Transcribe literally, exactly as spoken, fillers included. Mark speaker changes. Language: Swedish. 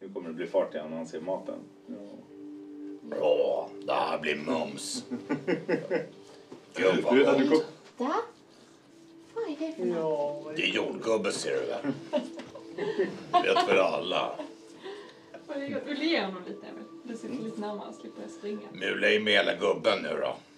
Speaker 1: Nu kommer det bli fart igen när han ser maten. Ja.
Speaker 2: Bra, det här blir mums. Gud vad
Speaker 1: Du,
Speaker 2: gott.
Speaker 1: du kom...
Speaker 3: Titta. Vad är det för något?
Speaker 1: Ja,
Speaker 2: Det är jordgubbe ser du väl. Vet för alla.
Speaker 4: Vill du ge honom lite, Emil? Du sitter lite närmare och slipper springa.
Speaker 2: Mula i med hela gubben nu då.